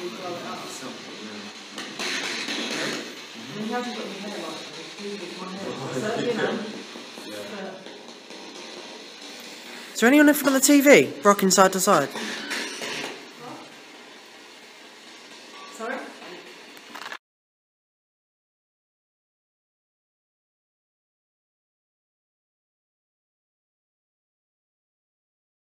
blow it up. I mean, how have you got your hair like this? My hair. So, you know. Is there anyone in front of the TV, rocking side to side? Sorry?